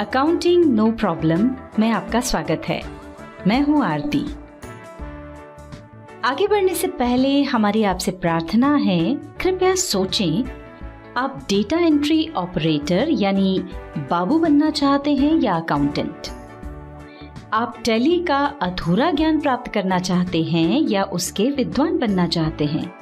Accounting no problem में आपका स्वागत है। मैं हूं आरती। आगे बढ़ने से पहले हमारी आपसे प्रार्थना है, कृपया सोचें, आप डेटा एंट्री ऑपरेटर यानी बाबू बनना चाहते हैं या अकाउंटेंट? आप टैली का अधूरा ज्ञान प्राप्त करना चाहते हैं या उसके विद्वान बनना चाहते हैं?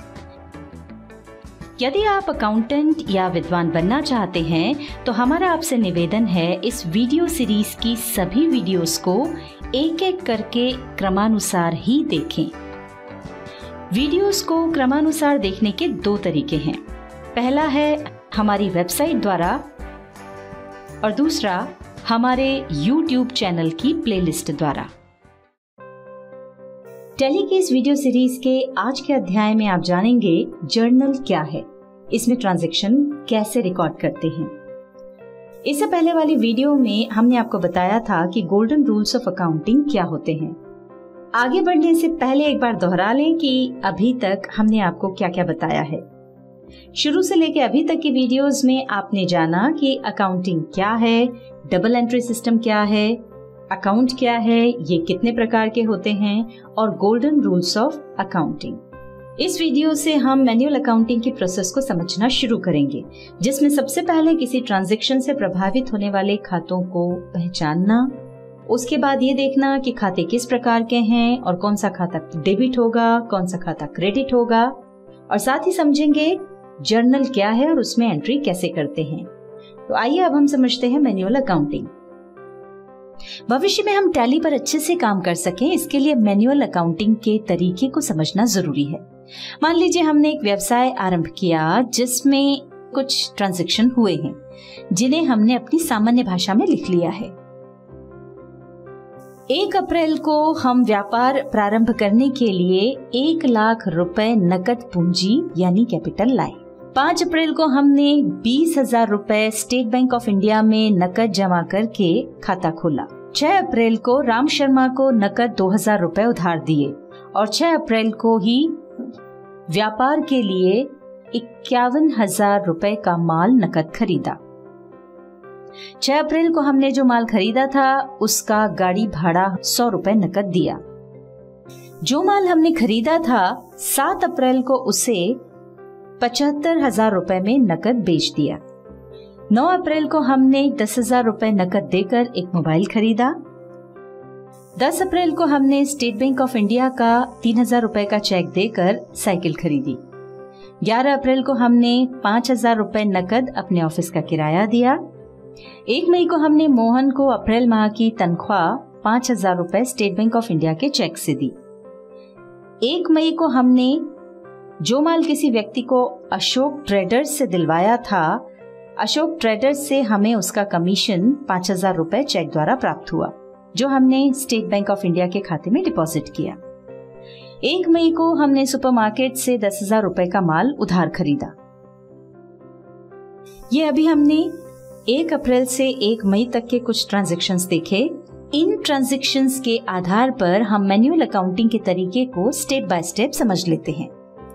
यदि आप अकाउंटेंट या विद्वान बनना चाहते हैं तो हमारा आपसे निवेदन है, इस वीडियो सीरीज की सभी वीडियोस को एक एक करके क्रमानुसार ही देखें। वीडियोस को क्रमानुसार देखने के दो तरीके हैं। पहला है हमारी वेबसाइट द्वारा और दूसरा हमारे YouTube चैनल की प्लेलिस्ट द्वारा। टैली की इस वीडियो सीरीज के आज के अध्याय में आप जानेंगे जर्नल क्या है, इसमें ट्रांजैक्शन कैसे रिकॉर्ड करते हैं। इससे पहले वाली वीडियो में हमने आपको बताया था कि गोल्डन रूल्स ऑफ अकाउंटिंग क्या होते हैं। आगे बढ़ने से पहले एक बार दोहरा लें कि अभी तक हमने आपको क्या क्या बताया है। शुरू से लेकर अभी तक की वीडियोस में आपने जाना कि अकाउंटिंग क्या है, डबल एंट्री सिस्टम क्या है, अकाउंट क्या है, ये कितने प्रकार के होते हैं और गोल्डन रूल्स ऑफ अकाउंटिंग। इस वीडियो से हम मैन्युअल अकाउंटिंग की प्रोसेस को समझना शुरू करेंगे, जिसमें सबसे पहले किसी ट्रांजैक्शन से प्रभावित होने वाले खातों को पहचानना, उसके बाद ये देखना कि खाते किस प्रकार के हैं और कौन सा खाता डेबिट होगा, कौन सा खाता क्रेडिट होगा, और साथ ही समझेंगे जर्नल क्या है और उसमें एंट्री कैसे करते हैं। तो आइए अब हम समझते हैं मैन्युअल अकाउंटिंग। भविष्य में हम टैली पर अच्छे से काम कर सकें, इसके लिए मैन्युअल अकाउंटिंग के तरीके को समझना जरूरी है। मान लीजिए हमने एक व्यवसाय आरंभ किया जिसमें कुछ ट्रांजैक्शन हुए हैं जिन्हें हमने अपनी सामान्य भाषा में लिख लिया है। 1 अप्रैल को हम व्यापार प्रारंभ करने के लिए 1 लाख रुपए नकद पूंजी यानी कैपिटल लाए। 5 अप्रैल को हमने 20,000 रुपए स्टेट बैंक ऑफ इंडिया में नकद जमा करके खाता खोला। 6 अप्रैल को राम शर्मा को नकद 2,000 रुपए उधार दिए और 6 अप्रैल को ही व्यापार के लिए 51,000 रुपए का माल नकद खरीदा। 6 अप्रैल को हमने जो माल खरीदा था उसका गाड़ी भाड़ा 100 रुपए नकद दिया। जो माल हमने खरीदा था 7 अप्रैल को उसे 75,000 रुपए में नकद बेच दिया। 9 अप्रैल को हमने 10,000 रुपए नकद देकर एक मोबाइल खरीदा। 10 अप्रैल को हमने स्टेट बैंक ऑफ इंडिया का 3,000 रुपए का चेक देकर साइकिल खरीदी। 11 अप्रैल को हमने 5,000 रुपए नकद अपने ऑफिस का किराया दिया। 1 मई को हमने मोहन को अप्रैल माह की तनख्वाह 5,000 रुपए स्टेट बैंक ऑफ इंडिया के चेक से दी। 1 मई को हमने जो माल किसी व्यक्ति को अशोक ट्रेडर्स से दिलवाया था, अशोक ट्रेडर्स से हमें उसका कमीशन 5,000 रुपए चेक द्वारा प्राप्त हुआ, जो हमने स्टेट बैंक ऑफ इंडिया के खाते में डिपॉजिट किया। 1 मई को हमने सुपरमार्केट से 10,000 रुपए का माल उधार खरीदा। ये अभी हमने 1 अप्रैल से 1 मई तक के कुछ ट्रांजैक्शंस देखे। इन ट्रांजैक्शंस के आधार पर हम मैन्युअल अकाउंटिंग के तरीके को स्टेप बाय स्टेप समझ लेते हैं।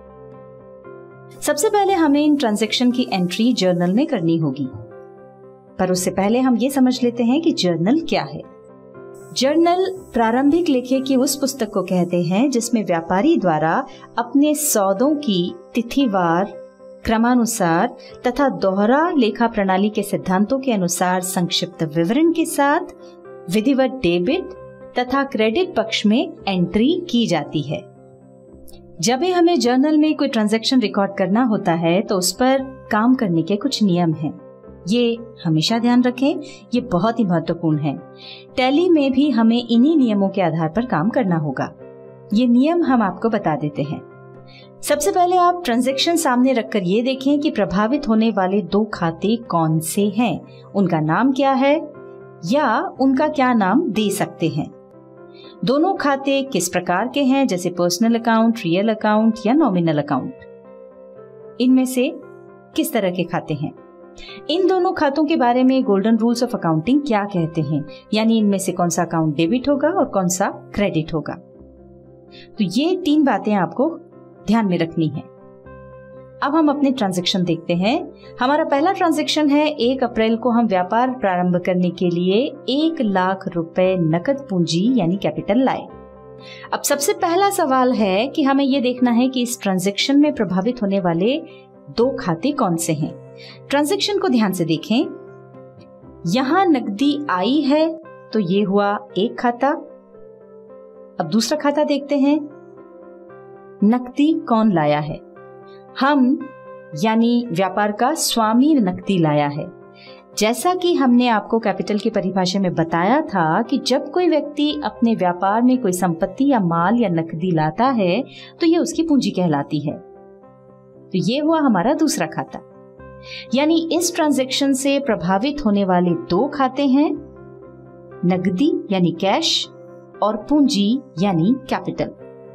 सबसे पहले हमें इन ट्रांजैक्शन की एंट्री जर्नल में करनी होगी, पर उससे पहले हम ये समझ लेते हैं कि जर्नल क्या है। जर्नल प्रारंभिक लेखे की उस पुस्तक को कहते हैं जिसमें व्यापारी द्वारा अपने सौदों की तिथिवार, क्रमानुसार तथा दोहरा लेखा प्रणाली के सिद्धांतों के अनुसार संक्षिप्त विवरण के साथ विधिवत डेबिट तथा क्रेडिट पक्ष में एंट्री की जाती है। जब भी हमें जर्नल में कोई ट्रांजैक्शन रिकॉर्ड करना होता है तो उस पर काम करने के कुछ नियम हैं। ये हमेशा ध्यान रखें, ये बहुत ही महत्वपूर्ण है। टैली में भी हमें इन्हीं नियमों के आधार पर काम करना होगा। ये नियम हम आपको बता देते हैं। सबसे पहले आप ट्रांजैक्शन सामने रखकर ये देखें कि प्रभावित होने वाले 2 खाते कौन से हैं, उनका नाम क्या है या उनका क्या नाम दे सकते हैं। दोनों खाते किस प्रकार के हैं, जैसे पर्सनल अकाउंट, रियल अकाउंट या नॉमिनल अकाउंट। इनमें से किस तरह के खाते हैं। इन दोनों खातों के बारे में गोल्डन रूल्स ऑफ अकाउंटिंग क्या कहते हैं, यानी इनमें से कौन सा अकाउंट डेबिट होगा और कौन सा क्रेडिट होगा। तो ये 3 बातें आपको ध्यान में रखनी है। अब हम अपने ट्रांजैक्शन देखते हैं। हमारा पहला ट्रांजैक्शन है 1 अप्रैल को हम व्यापार प्रारंभ करने के लिए 1 लाख रुपए नकद पूंजी यानी कैपिटल लाए। अब सबसे पहला सवाल है कि हमें ये देखना है कि इस ट्रांजैक्शन में प्रभावित होने वाले 2 खाते कौन से हैं। ट्रांजैक्शन को ध्यान से देखें। यहां नकदी आई है तो ये हुआ एक खाता। अब दूसरा खाता देखते हैं। नकदी कौन लाया है? हम यानी व्यापार का स्वामी नकदी लाया है। जैसा कि हमने आपको कैपिटल की परिभाषा में बताया था कि जब कोई व्यक्ति अपने व्यापार में कोई संपत्ति या माल या नकदी लाता है तो ये उसकी पूंजी कहलाती है। तो ये हुआ हमारा दूसरा खाता। यानी इस ट्रांजैक्शन से प्रभावित होने वाले 2 खाते हैं, नकदी यानी कैश और पूंजी यानी कैपिटल।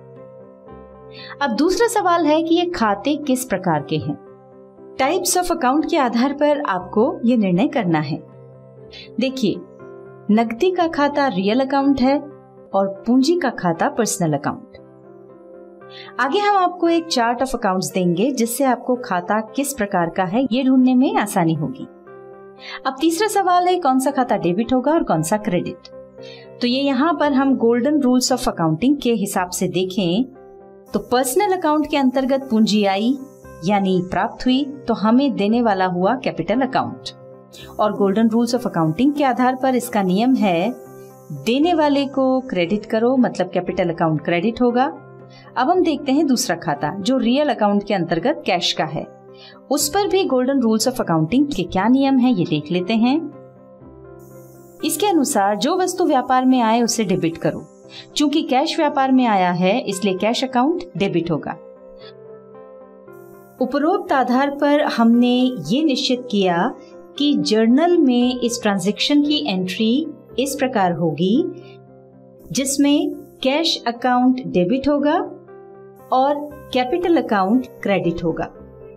अब दूसरा सवाल है कि ये खाते किस प्रकार के हैं। टाइप्स ऑफ अकाउंट के आधार पर आपको ये निर्णय करना है। देखिए, नकदी का खाता रियल अकाउंट है और पूंजी का खाता पर्सनल अकाउंट। आगे हम आपको एक चार्ट ऑफ अकाउंट्स देंगे जिससे आपको खाता किस प्रकार का है ये ढूंढने में आसानी होगी। अब तीसरा सवाल है कौन सा खाता डेबिट होगा और कौन सा क्रेडिट। तो ये यहाँ पर हम गोल्डन रूल्स ऑफ अकाउंटिंग के हिसाब से देखें तो पर्सनल अकाउंट के अंतर्गत पूंजी आई यानी प्राप्त हुई तो हमें देने वाला हुआ कैपिटल अकाउंट। और गोल्डन रूल्स ऑफ अकाउंटिंग के आधार पर इसका नियम है देने वाले को क्रेडिट करो, मतलब कैपिटल अकाउंट क्रेडिट होगा। अब हम देखते हैं दूसरा खाता जो रियल अकाउंट के अंतर्गत कैश का है। उस पर भी गोल्डन रूल्स ऑफ अकाउंटिंग के क्या नियम है ये देख लेते हैं। इसके अनुसार जो वस्तु व्यापार में आए उसे डेबिट करो। चूंकि कैश व्यापार में आया है इसलिए कैश अकाउंट डेबिट होगा। उपरोक्त आधार पर हमने ये निश्चित किया कि जर्नल में इस ट्रांजैक्शन की एंट्री इस प्रकार होगी जिसमें कैश अकाउंट डेबिट होगा और कैपिटल अकाउंट क्रेडिट होगा।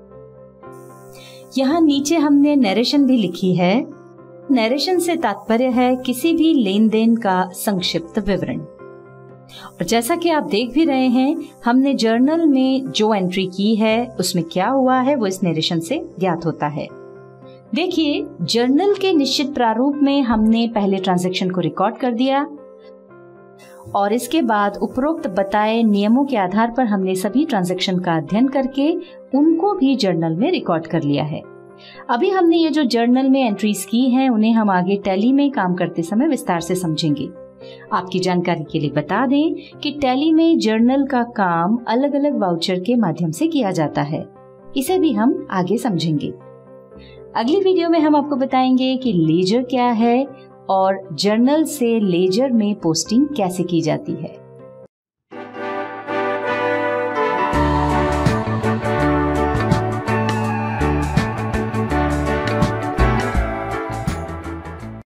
यहाँ नीचे हमने नरेशन भी लिखी है। नरेशन से तात्पर्य है किसी भी लेन देन का संक्षिप्त विवरण। और जैसा कि आप देख भी रहे हैं हमने जर्नल में जो एंट्री की है उसमें क्या हुआ है वो इस नरेशन से ज्ञात होता है। देखिए, जर्नल के निश्चित प्रारूप में हमने पहले ट्रांजैक्शन को रिकॉर्ड कर दिया और इसके बाद उपरोक्त बताए नियमों के आधार पर हमने सभी ट्रांजैक्शन का अध्ययन करके उनको भी जर्नल में रिकॉर्ड कर लिया है। अभी हमने ये जो जर्नल में एंट्रीज की हैं उन्हें हम आगे टैली में काम करते समय विस्तार से समझेंगे। आपकी जानकारी के लिए बता दें कि टैली में जर्नल का काम अलग अलग वाउचर के माध्यम से किया जाता है। इसे भी हम आगे समझेंगे। अगली वीडियो में हम आपको बताएंगे कि लेजर क्या है और जर्नल से लेजर में पोस्टिंग कैसे की जाती है।